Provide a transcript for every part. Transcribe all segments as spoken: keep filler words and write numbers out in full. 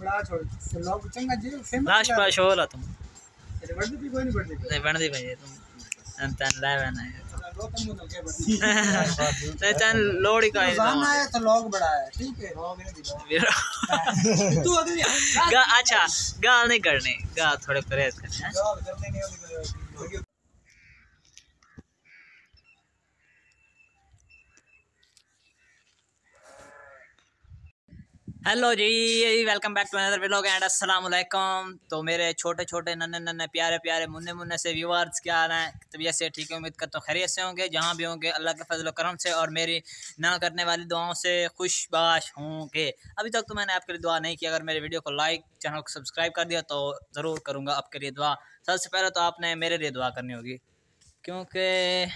बड़ा छोड़ लोग चंगा जी फेमस लास्ट पास हो ला तुम तेरे वर्दी भी कोई नहीं पड़ती नहीं बनदी भाई तुम अंतन लावन है दो तुम मुझे क्या पड़ती नहीं तन लोड़ी का जाना है तो लोग बड़ा है ठीक है लोग नहीं तू अगर गा अच्छा गाल नहीं करनी गाल थोड़े परहेज करने हैं लोग जल्दी नहीं होगी। हेलो जी, welcome back to another vlog and अस्सलाम वालेकुम। तो मेरे छोटे छोटे नन्हे नन्हे प्यारे प्यारे मुन्ने मुन्ने से व्यूअर्स क्या आ रहे हैं, तबीयत से ठीक है, उम्मीद करता हूँ खैरियत से होंगे जहाँ भी होंगे, अल्लाह के फजल करम से और मेरी ना करने वाली दुआओं से खुशबाश होंगे। अभी तक तो मैंने आपके लिए दुआ नहीं की, अगर मेरे वीडियो को लाइक चैनल को सब्सक्राइब कर दिया तो ज़रूर करूँगा आपके लिए दुआ। सबसे पहले तो आपने मेरे लिए दुआ करनी होगी, क्योंकि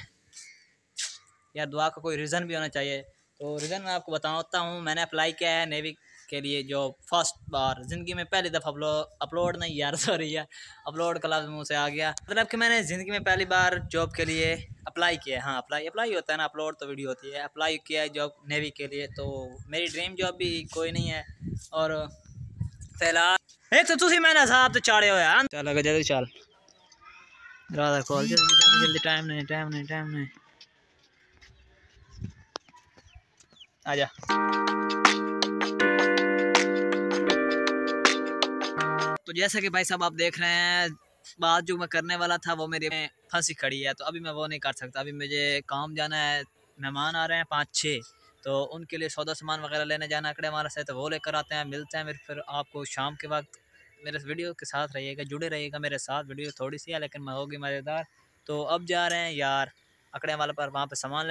यार दुआ का कोई रीज़न भी होना चाहिए। तो रीज़न मैं आपको बताता हूँ। मैंने अप्लाई किया है नेवी के लिए जो फर्स्ट बार ज़िंदगी में पहली दफ़ा अपलोड नहीं यार सॉरी यार अपलोड का लफ्ज़ मुँह से आ गया, मतलब कि मैंने ज़िंदगी में पहली बार जॉब के लिए अप्लाई किया है। हाँ अप्लाई अप्लाई होता है ना, अपलोड तो वीडियो होती है। अप्लाई किया है जॉब नेवी के लिए, तो मेरी ड्रीम जॉब भी कोई नहीं है। और फिलहाल एक तो तुम मैंने साहब तो चाड़े हो यार, चल अगर जल्दी चल राधा कॉल जल्दी जल्दी, टाइम नहीं टाइम नहीं टाइम नहीं आजा। तो जैसा कि भाई साहब आप देख रहे हैं, बात जो मैं करने वाला था वो मेरी में फंसी खड़ी है, तो अभी मैं वो नहीं कर सकता। अभी मुझे काम जाना है, मेहमान आ रहे हैं पाँच छः, तो उनके लिए सौदा सामान वगैरह लेने जाना अकड़े हमारा से, तो वो लेकर आते हैं। मिलते हैं मेरे फिर आपको शाम के वक्त। मेरे वीडियो के साथ रहिएगा, जुड़े रहिएगा मेरे साथ। वीडियो थोड़ी सी है लेकिन मैं होगी मज़ेदार। तो अब जा रहे हैं यार अकड़े वाले पर, वहाँ पर सामान लेना।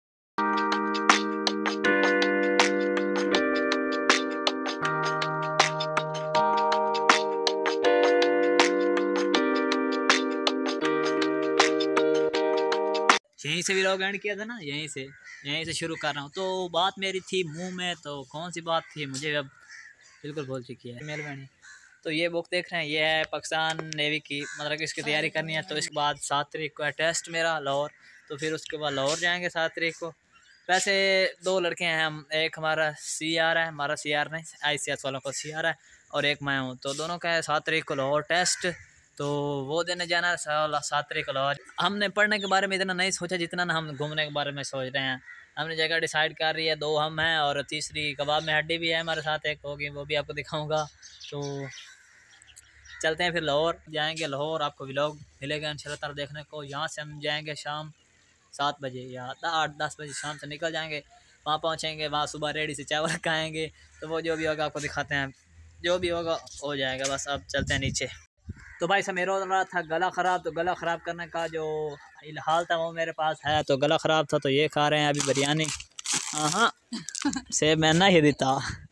यहीं से व्लॉग एंड किया था ना, यहीं से यहीं से शुरू कर रहा हूँ। तो बात मेरी थी मुंह में, तो कौन सी बात थी मुझे अब बिल्कुल भूल चुकी है मेहरबानी। तो ये बुक देख रहे हैं, ये है पाकिस्तान नेवी की, मतलब कि इसकी तैयारी करनी है। तो इसके बाद सात तारीख को है टेस्ट मेरा लाहौर, तो फिर उसके बाद लाहौर जाएंगे सात तारीख को। वैसे दो लड़के हैं हम, एक हमारा सी आर है, हमारा सी आर नहीं आई सी एस वालों का सी आर है, और एक मैं हूँ। तो दोनों का है सात तारीख को लाहौर टेस्ट, तो वो देने जाना है सात तारीख को लाहौर। हमने पढ़ने के बारे में इतना नहीं सोचा जितना ना हम घूमने के बारे में सोच रहे हैं। हमने जगह डिसाइड कर रही है, दो हम हैं और तीसरी कबाब में हड्डी भी है हमारे साथ, एक होगी, वो भी आपको दिखाऊंगा। तो चलते हैं फिर लाहौर जाएंगे। लाहौर आपको व्लॉग मिलेगा इंशाल्लाह ताला देखने को। यहाँ से हम जाएंगे शाम सात बजे या आठ दस बजे शाम से निकल जाएंगे, वहाँ पहुँचेंगे, वहाँ सुबह रेडी से चावल खाएँगे। तो वो जो भी होगा आपको दिखाते हैं, जो भी होगा हो जाएगा। बस अब चलते हैं नीचे। तो भाई सब मेरा हो रहा था गला ख़राब, तो गला ख़राब करने का जो हाल था वो मेरे पास है। तो गला ख़राब था तो ये खा रहे हैं अभी बिरयानी। हाँ से मैं ना ही देता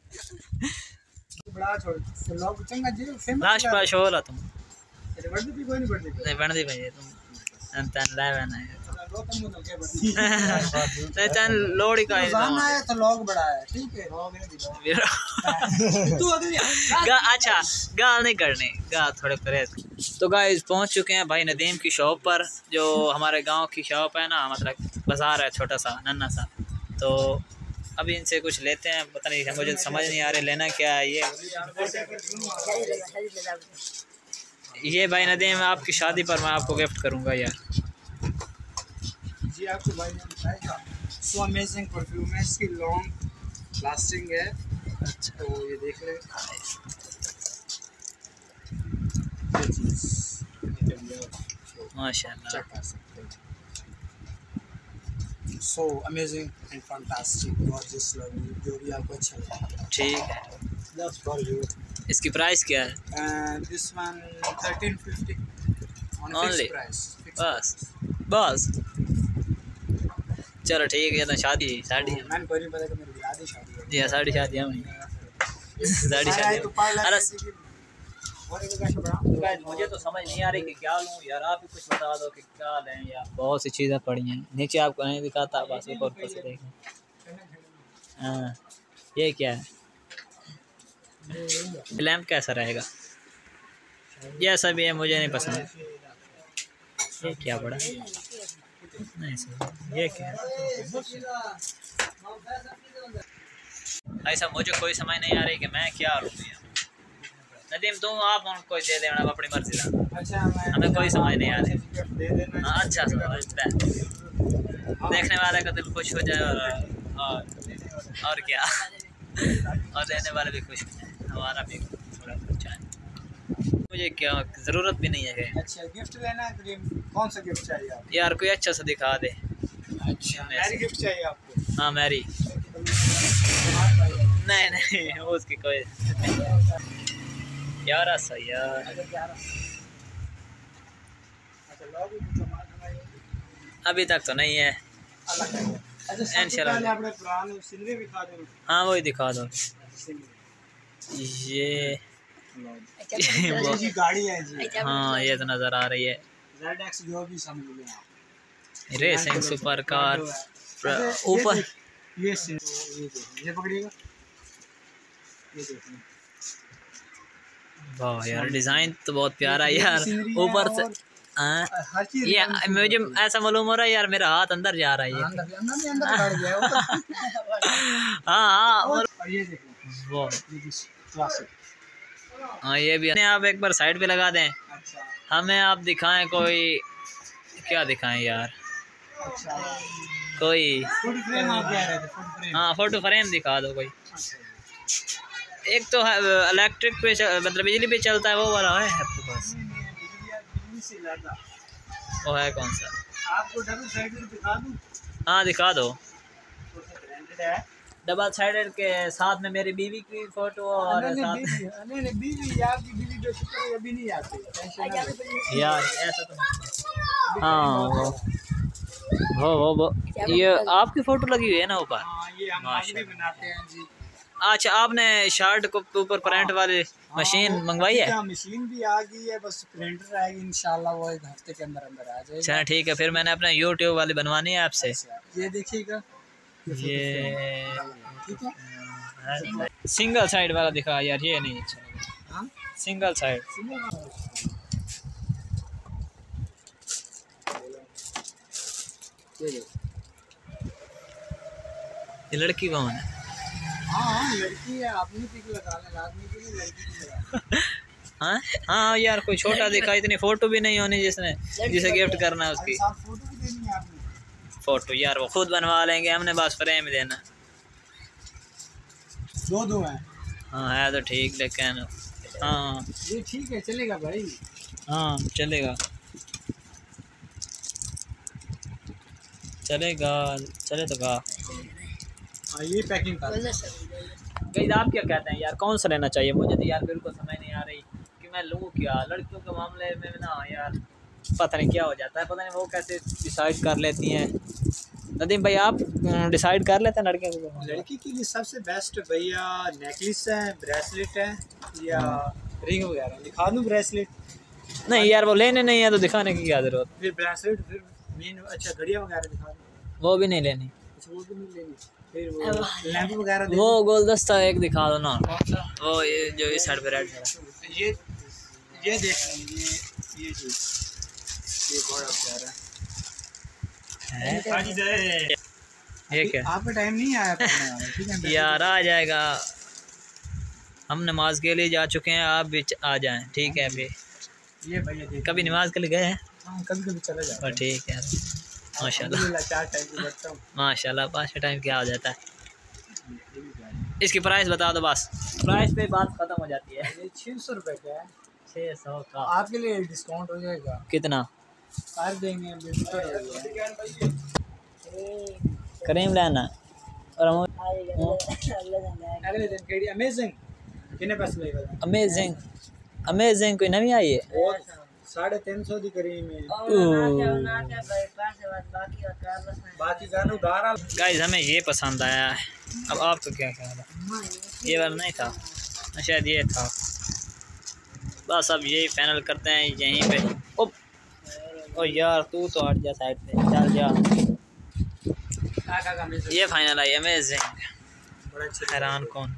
बड़ा छोड़ लोग चंगा जी फेमस लास्ट पास हो ला तुम तेरे वर्दी भी कोई नहीं पड़ती नहीं बनदी भाई तुम अंतन लावन है दो तुम मुझे क्या पड़ती नहीं तन लोड़ी का जाना है तो लोग बड़ा है ठीक है लोग नहीं तू अगर गा अच्छा गाल नहीं करनी गाल थोड़े परहेज। तो गाइस पहुंच चुके हैं भाई नदीम की शॉप पर, जो हमारे गांव की शॉप है ना, मतलब बाज़ार है छोटा सा नन्ना सा। तो अभी इनसे कुछ लेते हैं, पता नहीं मुझे समझ नहीं आ रहा लेना क्या है। ये ये भाई नदीम आपकी शादी पर मैं आपको गिफ्ट करूंगा यार जी। आपको भाई ने बताया सो अमेजिंग परफ्यूम है, इसकी लॉन्ग लास्टिंग है। अच्छा तो ये देख ले माशाल्लाह, so amazing and fantastic gorgeous lovely, जो भी आपको अच्छा लगे ठीक है। Just for you. इसकी प्राइस क्या है? This one thirteen fifty only, बस बस चलो ठीक है। तो शादी शादी मैंने कोई नहीं पता कि मेरी शादी शादी है, साड़ी शादी है साड़ी शादी। अरे मुझे तो समझ नहीं आ रही कि क्या लूँ यार, आप ही कुछ बता दो कि क्या लें यार। बहुत सी चीज़ें पड़ी हैं, नीचे आपको नहीं दिखाता, बस ऊपर ऊपर से देखें। हाँ ये क्या है, लैम्प कैसा रहेगा? ये सब ये मुझे नहीं पसंद। ये क्या बड़ा नहीं सर, ये क्या है? ऐसा मुझे कोई समझ नहीं आ रही कि मैं क्या लूँ यार। नदीम तुम आप उनको दे देना अपनी मर्जी का। अच्छा हमें कोई समझ नहीं आ रही। दे देना। हाँ अच्छा समझता है, देखने वाले का दिल खुश हो जाए और और, और क्या और देने वाले भी खुश हो जाए, हमारा भी थोड़ा कुछ है। मुझे क्या ज़रूरत भी नहीं है। अच्छा गिफ्ट लेना है, कौन सा गिफ्ट चाहिए आपको? यार कोई अच्छा सा दिखा दे। अच्छा मैरी गिफ्ट चाहिए आपको? हाँ मैरी। नहीं नहीं उसकी कोई यार सा यार अभी तक तो नहीं है। इंशाल्लाह हाँ वही दिखा दो। ये जी गाड़ी है जी। हाँ ये तो नज़र आ रही है। ज़ेड एक्स जो भी समझ लो आप। रेसिंग सुपर कार ऊपर ये ये ये पकड़िएगा, ये देखिए वाह यार डिज़ाइन तो बहुत प्यारा है यार ऊपर से। हाँ ये मुझे ऐसा मालूम हो रहा है यार मेरा हाथ अंदर जा रहा है। ये हाँ हाँ और ये देखो वाह क्लासिक। हाँ ये भी आप एक बार साइड पे लगा दें। अच्छा हमें आप दिखाएं कोई क्या दिखाएं यार। अच्छा कोई फोटो फ्रेम आप कह रहे थे? फोटो फ्रेम हाँ फोटो फ्रेम दिखा दो कोई। एक तो इलेक्ट्रिक पे मतलब बिजली पे चलता है वो वाला है आपके पास? बिजली से ज़्यादा वो है कौन सा? आपको डबल साइडेड दिखा दूं? हाँ दिखा दो। ब्रांडेड है डबल साइडेड के साथ में मेरी बीवी की फोटो और नहीं साथ नहीं नहीं नहीं बीवी आपकी बीवी जो शुक्र है अभी नहीं आती टेंशन ना लो। यार ऐसा तो हाँ वो वो वो वो ये आपकी फोटो लगी हुई है ना ऊपर? हाँ ये हम आगे भी बनाते हैं जी। अच्छा आपने शर्ट को ऊपर प्रिंट वाली मशीन मंगवाई है? मशीन भी आ गई है, बस प्रिंटर आएगी इंशाल्लाह वो एक हफ्ते के अंदर अंदर आ जाएगी। अच्छा ठीक है फिर मैंने अपने यूट्यूब वाली बनवानी है आपसे। ये देखिएगा ये ठीक है सिंगल साइड वाला दिखा यार ये नहीं अच्छा हाँ सिंगल साइड। ये लड़की कौन है? हाँ लड़की है, आपने पिक लगा लें, आदमी की नहीं लड़की की लगा। हाँ हाँ यार कोई छोटा दिखा, इतनी फोटो भी नहीं होनी जिसने जिसे गिफ्ट करना है उसकी साथ फोटो भी देनी है आपने? फोटो यार वो खुद बनवा लेंगे, हमने बस फ्रेम देना। दो दो हैं। हाँ है तो ठीक लेकिन हाँ ये ठीक है चलेगा भाई। हाँ चलेगा चलेगा चले तो का। हाँ ये पैकिंग कर गई आप क्या कहते हैं यार कौन सा लेना चाहिए? मुझे तो यार बिल्कुल समझ नहीं आ रही कि मैं लूँ क्या। लड़कियों के मामले में ना यार पता नहीं क्या हो जाता है, पता नहीं वो कैसे डिसाइड कर लेती हैं। नदीम भाई आप डिसाइड कर लेते हैं लड़के को? लड़की के लिए सबसे बेस्ट भैया नेकलेस है, ब्रेसलेट है या रिंग वगैरह। दिखा दूँ ब्रेसलेट? नहीं यार वो लेने नहीं है तो दिखाने की क्या जरूरत? फिर ब्रेसलेट फिर मेन अच्छा घड़ियाँ वगैरह दिखा दूँ? वो भी नहीं लेनी। अच्छा वो भी नहीं लेनी। फिर वो लैंप वगैरह वो गुलदस्ता एक दिखा दो ना, वो ये जो इस साइड पे रेड है। ये ये देख ये ये चीज ये बड़ा प्यारा है। ये क्या आपका टाइम नहीं आया पढ़ने वाला? ठीक है यार आ जाएगा, हम नमाज के लिए जा चुके हैं, आप भी आ जाएं ठीक है। अभी ये भैया देख कभी नमाज के लिए गए हैं? हाँ कभी कभी चले जाते हैं। ठीक है माशाल्लाह चार टाइम पे बैठता हूँ माशाल्लाह। पाँच टाइम क्या हो जाता है। इसकी प्राइस बता दो बस, प्राइस पे बात खत्म हो जाती है। ये छः सौ रुपये का है। छः सौ का आपके लिए डिस्काउंट हो जाएगा। कितना कर देंगे करीम लेना और अगले दिन केड़ी अमेजिंग कितने पैसे लगेगा? अमेजिंग अमेजिंग कोई नवी आई है साढ़े तीन सौ की करीब में। बाकी गाइस हमें ये पसंद आया है, अब आपको क्या ख्याल है? ये वाला नहीं था शायद ये था। बस अब यही फाइनल करते हैं यहीं पे। ओ, ओ यार तू तो हट जा साइड पे, चल जा। ये फाइनल आई अमेजिंग। हैरान कौन?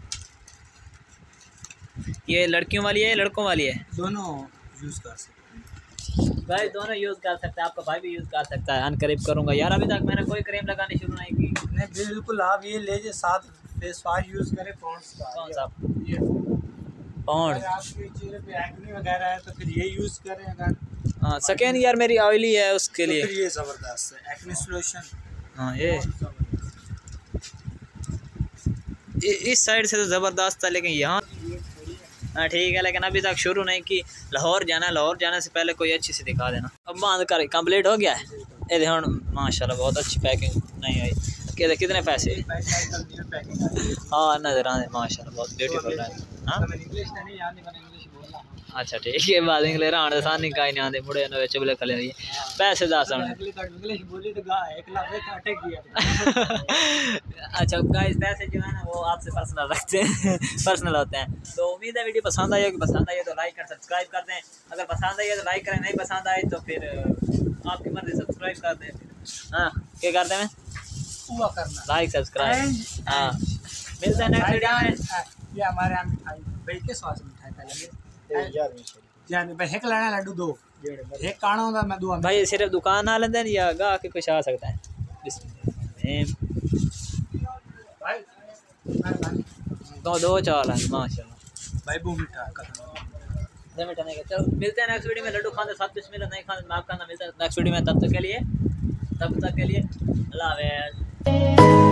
ये लड़कियों वाली है लड़कों वाली है? दोनों यूज़ कर सकते हैं भाई, दोनों यूज़ कर सकता है। आपका भाई भी यूज़ कर सकता है। अनकरीब करूँगा यार, अभी तक मैंने कोई क्रीम लगानी शुरू नहीं की। नहीं बिल्कुल, आप ये ले साथ फेस वॉश यूज़ करें पॉन्ड्स का। कौन सा? ये पौंड। अगर आपके चेहरे पे एक्ने वगैरह है तो फिर ये यूज़ करें। अगर हाँ सेकेंड ईयर मेरी ऑयली है उसके तो लिए फिर ये ज़बरदस्त है एक्ने सॉल्यूशन। हाँ ये इ- इस साइड से तो ज़बरदस्त था, लेकिन यहाँ हाँ ठीक है, लेकिन अभी तक शुरू नहीं की। लाहौर जाना, लाहौर जाने से पहले कोई अच्छी सी दिखा देना। अब बांध कर कंप्लीट हो गया है ये देखो माशाल्लाह, बहुत अच्छी पैकिंग नहीं आई। कि कितने पैसे? हाँ नजर आने माशाल्लाह बहुत ब्यूटीफुल है। हाँ अच्छा ठीक है, बाद इंग्लिश आने सानी का ही नहीं आते मुड़े नवे चुगले खले रही पैसे दस आने। अच्छा गाइस पैसे जो है ना वो आपसे पर्सनल रखते हैं पर्सनल होते हैं। तो उम्मीद है वीडियो पसंद आई होगी, पसंद आई है तो लाइक कर सब्सक्राइब कर दें। अगर पसंद आई है तो लाइक करें, नहीं पसंद आए तो फिर आपकी मर्जी सब्सक्राइब कर दें। हाँ क्या करते हैं हुआ करना लाइक सब्सक्राइब। हाँ मिलते हैं नेक्स्ट वीडियो में। ये हमारे यहाँ मिठाई भाई के स्वाद मिठाई पहले यानी भाई एक लाना लड्डू दो एक काना होता मैं दो भाई सिर्फ दुकान आ लेते हैं या गा के कुछ आ सकता है भाई दो दो चार है माशाल्लाह भाई वो मिठा दो मिनट नहीं। चलो मिलते हैं नेक्स्ट वीडियो में। लड्डू खाने साथ बिस्मिल्लाह, नहीं खाने माफ करना। मिलता है नेक्स्ट वीडियो में, तब तक के लिए तब तक के लिए अल्लाह हाफ़िज़।